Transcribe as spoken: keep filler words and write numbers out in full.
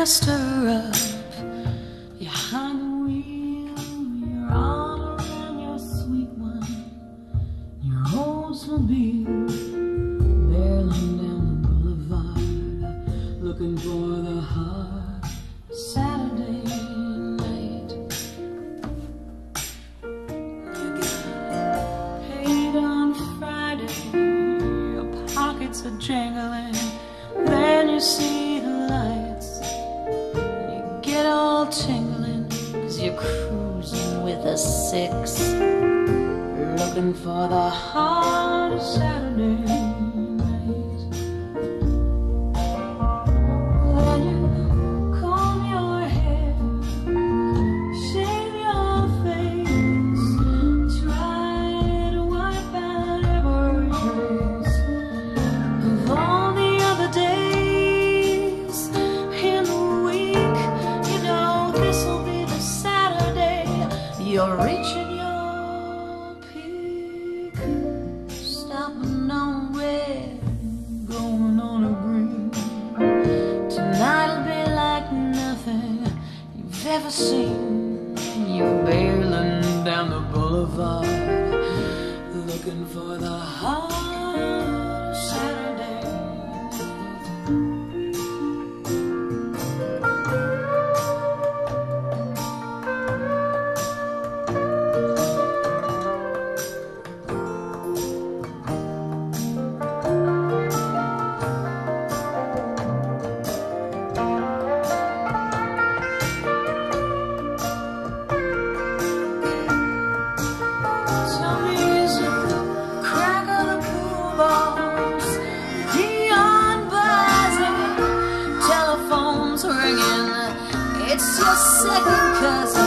dressed her up. Behind the wheel, your arm and your sweet one, your Oldsmobile, barreling down the boulevard, looking for the hot Saturday night. You got paid on Friday, your pockets are jangling, then you see the lights, and you get all tingling, cause you're cruising with a six, looking for the hot Saturday night. Then you comb your hair, shave your face, try to wipe out every trace of all the other days in the week. You know this'll be the Saturday you're reaching your peak, stopping on red, going on a green. Tonight'll be like nothing you've ever seen. You're barreling down the boulevard, looking for the hot Saturday. Some music, crack of the pool balls, neon buzzing, telephones ringing. It's your second cousin.